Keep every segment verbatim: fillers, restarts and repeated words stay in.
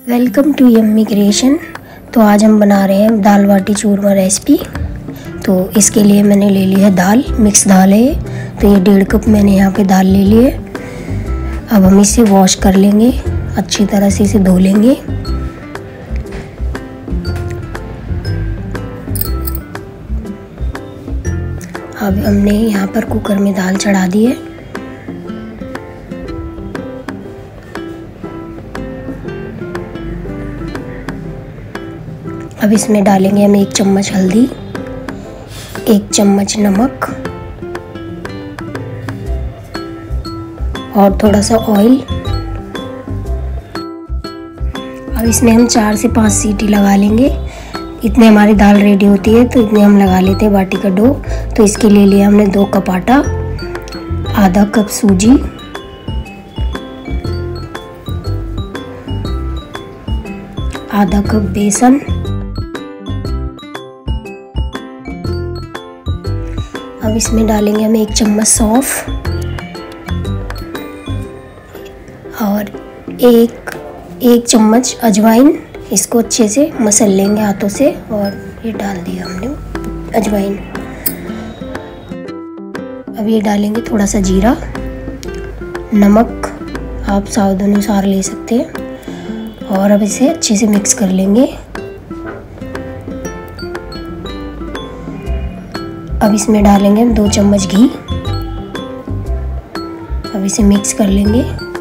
Welcome to yummy creation. तो आज हम बना रहे हैं दाल बाटी चूरमा रेसिपी। तो इसके लिए मैंने ले ली है दाल, मिक्स दाल है। तो ये डेढ़ कप मैंने यहाँ पे दाल ले ली है। अब हम इसे वॉश कर लेंगे, अच्छी तरह से इसे धो लेंगे। अब हमने यहाँ पर कुकर में दाल चढ़ा दी है। अब इसमें डालेंगे हम एक चम्मच हल्दी, एक चम्मच नमक और थोड़ा सा ऑयल। अब इसमें हम चार से पाँच सीटी लगा लेंगे। इतने हमारी दाल रेडी होती है, तो इतने हम लगा लेते हैं बाटी का डो। तो इसके लिए लिया हमने दो कप आटा, आधा कप सूजी, आधा कप बेसन, अब इसमें डालेंगे हम एक चम्मच सौंफ और एक एक चम्मच अजवाइन। इसको अच्छे से मसल लेंगे हाथों से। और ये डाल दिया हमने अजवाइन। अब ये डालेंगे थोड़ा सा जीरा, नमक आप स्वाद अनुसार ले सकते हैं। और अब इसे अच्छे से मिक्स कर लेंगे। अब इसमें डालेंगे हम दो चम्मच घी। अब इसे मिक्स कर लेंगे।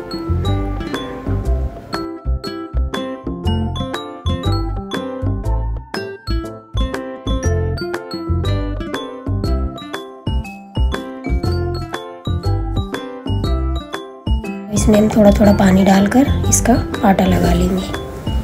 इसमें हम थोड़ा थोड़ा पानी डालकर इसका आटा लगा लेंगे।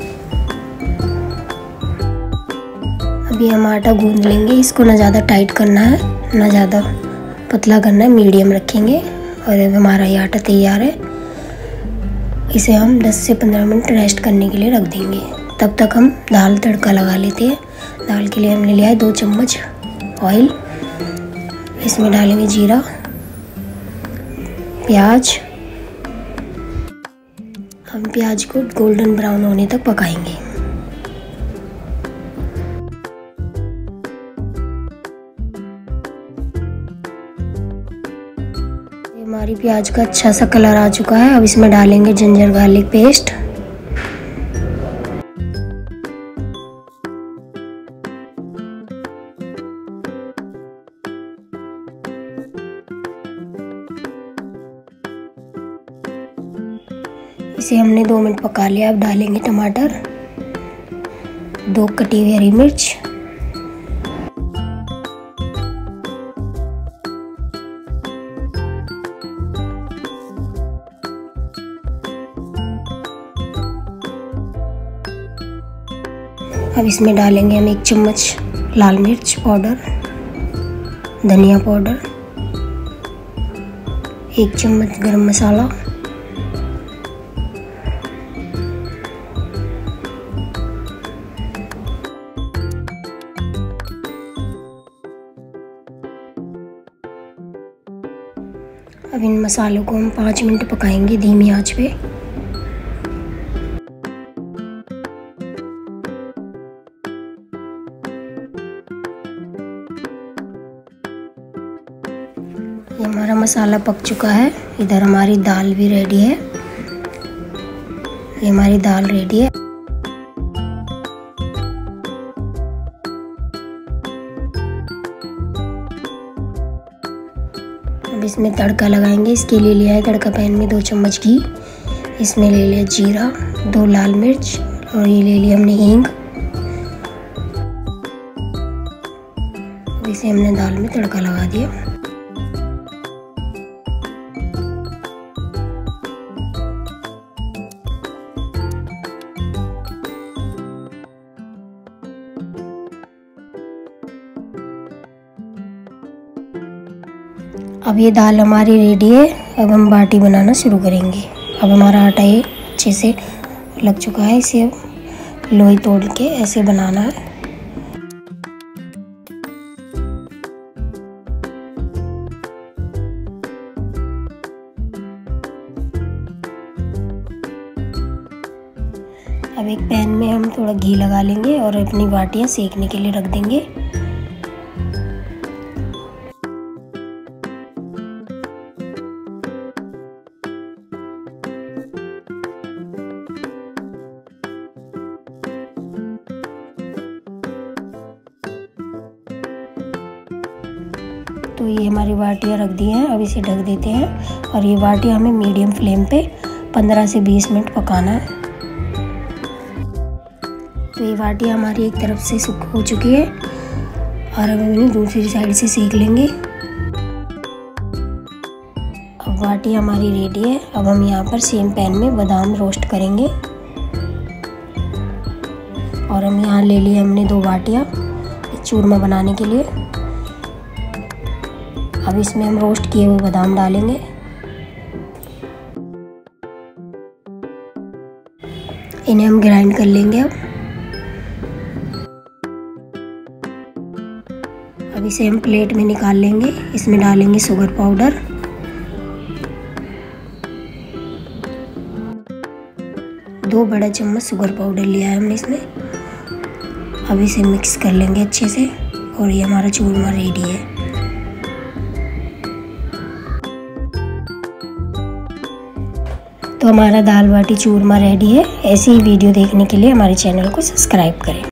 अभी हम आटा गूंद लेंगे। इसको ना ज़्यादा टाइट करना है, ना ज़्यादा पतला करना है, मीडियम रखेंगे। और अब हमारा ये आटा तैयार है। इसे हम दस से पंद्रह मिनट रेस्ट करने के लिए रख देंगे। तब तक हम दाल तड़का लगा लेते हैं। दाल के लिए हमने लिया है दो चम्मच ऑयल। इसमें डालेंगे जीरा, प्याज। हम प्याज को गोल्डन ब्राउन होने तक पकाएंगे। हमारी प्याज का अच्छा सा कलर आ चुका है। अब इसमें डालेंगे जिंजर गार्लिक पेस्ट, इसे हमने दो मिनट पका लिया। अब डालेंगे टमाटर, दो कटी हुई हरी मिर्च, अब इसमें डालेंगे हम एक चम्मच लाल मिर्च पाउडर, धनिया पाउडर, एक चम्मच गरम मसाला, अब इन मसालों को हम पाँच मिनट पकाएंगे धीमी आंच पे। ये हमारा मसाला पक चुका है। इधर हमारी दाल भी रेडी है। ये हमारी दाल रेडी है। अब इसमें तड़का लगाएंगे। इसके लिए लिया है तड़का पैन में दो चम्मच घी। इसमें ले लिया जीरा, दो लाल मिर्च और ये ले लिया हमने हींग। अब इसे हमने दाल में तड़का लगा दिया। अब ये दाल हमारी रेडी है। अब हम बाटी बनाना शुरू करेंगे। अब हमारा आटा ये अच्छे से लग चुका है। इसे अब लोई तोड़ के ऐसे बनाना है। अब एक पैन में हम थोड़ा घी लगा लेंगे और अपनी बाटियाँ सेकने के लिए रख देंगे। तो ये हमारी बाटियाँ रख दी हैं। अब इसे ढक देते हैं और ये बाटियाँ हमें मीडियम फ्लेम पे पंद्रह से बीस मिनट पकाना है। तो ये बाटियाँ हमारी एक तरफ से सूख हो चुकी है और अब हम इन्हें दूसरी साइड से सेक लेंगे। अब बाटियाँ हमारी रेडी है। अब हम यहाँ पर सेम पैन में बादाम रोस्ट करेंगे और हम यहाँ ले लिए हमने दो बाटियाँ चूरमा बनाने के लिए। अब इसमें हम रोस्ट किए हुए बादाम डालेंगे। इन्हें हम ग्राइंड कर लेंगे। अब अब इसे हम प्लेट में निकाल लेंगे। इसमें डालेंगे शुगर पाउडर, दो बड़ा चम्मच शुगर पाउडर लिया है हमने इसमें। अब इसे मिक्स कर लेंगे अच्छे से और ये हमारा चूरमा रेडी है। तो हमारा दाल बाटी चूरमा रेडी है। ऐसी ही वीडियो देखने के लिए हमारे चैनल को सब्सक्राइब करें।